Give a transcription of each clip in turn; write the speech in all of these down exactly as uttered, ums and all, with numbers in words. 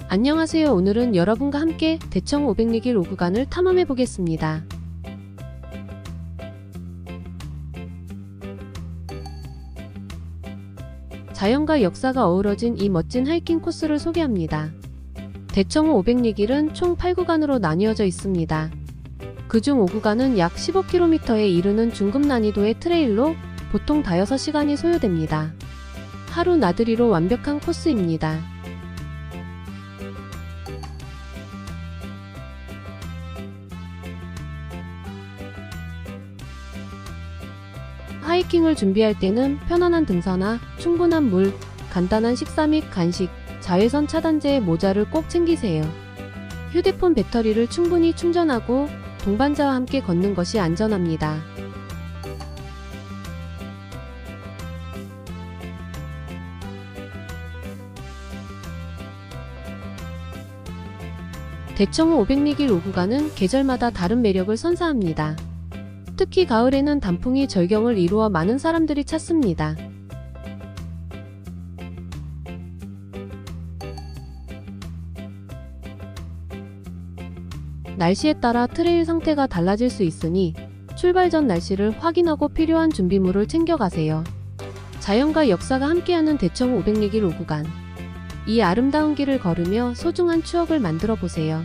안녕하세요. 오늘은 여러분과 함께 대청 오백 리길 오구간을 탐험해 보겠습니다. 자연과 역사가 어우러진 이 멋진 하이킹 코스를 소개합니다. 대청 오백 리길은 총 팔 구간으로 나뉘어져 있습니다. 그중 오 구간은 약 십오 킬로미터에 이르는 중급 난이도의 트레일로 보통 다여섯 시간이 소요됩니다. 하루 나들이로 완벽한 코스입니다. 하이킹을 준비할 때는 편안한 등산화, 충분한 물, 간단한 식사 및 간식, 자외선 차단제 모자를 꼭 챙기세요. 휴대폰 배터리를 충분히 충전하고 동반자와 함께 걷는 것이 안전합니다. 대청 오백 리길 오 구간은 계절마다 다른 매력을 선사합니다. 특히 가을에는 단풍이 절경을 이루어 많은 사람들이 찾습니다. 날씨에 따라 트레일 상태가 달라질 수 있으니 출발 전 날씨를 확인하고 필요한 준비물을 챙겨가세요. 자연과 역사가 함께하는 대청 오백 리길 오 구간. 이 아름다운 길을 걸으며 소중한 추억을 만들어 보세요.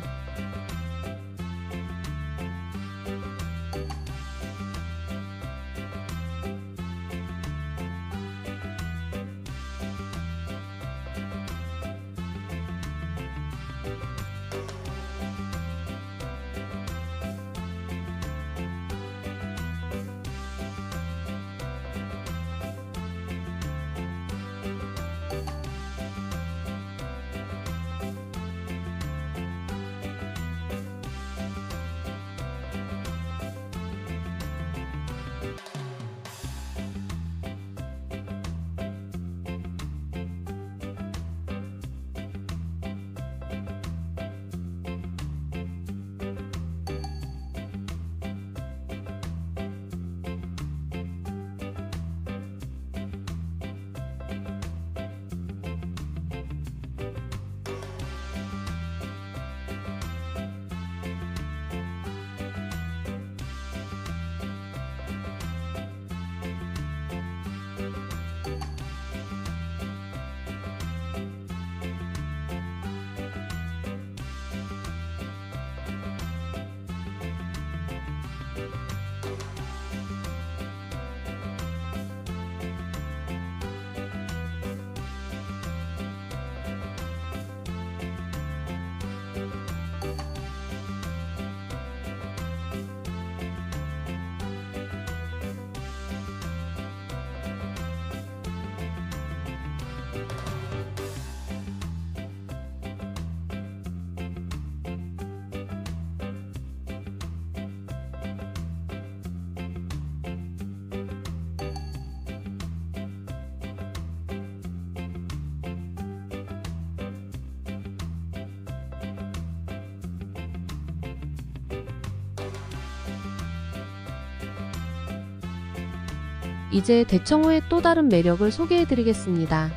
이제 대청호의 또 다른 매력을 소개해드리겠습니다.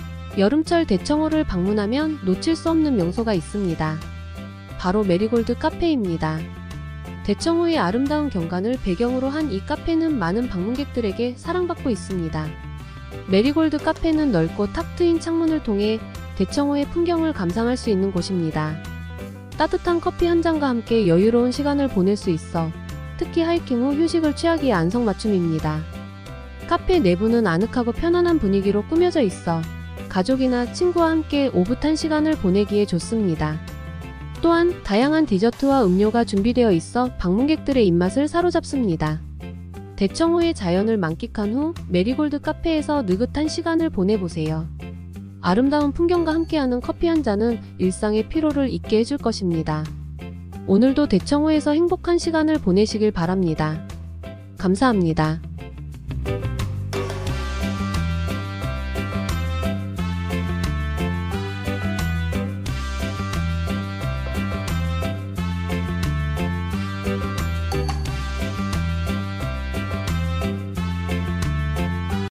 여름철 대청호를 방문하면 놓칠 수 없는 명소가 있습니다. 바로 메리골드 카페입니다. 대청호의 아름다운 경관을 배경으로 한 이 카페는 많은 방문객들에게 사랑받고 있습니다. 메리골드 카페는 넓고 탁 트인 창문을 통해 대청호의 풍경을 감상할 수 있는 곳입니다. 따뜻한 커피 한 잔과 함께 여유로운 시간을 보낼 수 있어 특히 하이킹 후 휴식을 취하기에 안성맞춤입니다. 카페 내부는 아늑하고 편안한 분위기로 꾸며져 있어 가족이나 친구와 함께 오붓한 시간을 보내기에 좋습니다. 또한 다양한 디저트와 음료가 준비되어 있어 방문객들의 입맛을 사로잡습니다. 대청호의 자연을 만끽한 후 메리골드 카페에서 느긋한 시간을 보내보세요. 아름다운 풍경과 함께하는 커피 한 잔은 일상의 피로를 잊게 해줄 것입니다. 오늘도 대청호에서 행복한 시간을 보내시길 바랍니다. 감사합니다.